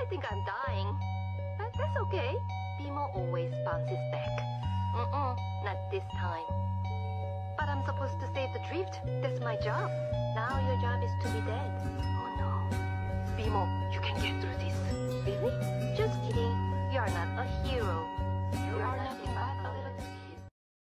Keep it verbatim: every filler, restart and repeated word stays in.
I think I'm dying. But that's okay. Bimo always bounces back. Mm-mm, not this time. But I'm supposed to save the drift. That's my job. Now your job is to be dead. Oh no. Bimo, you can get through this.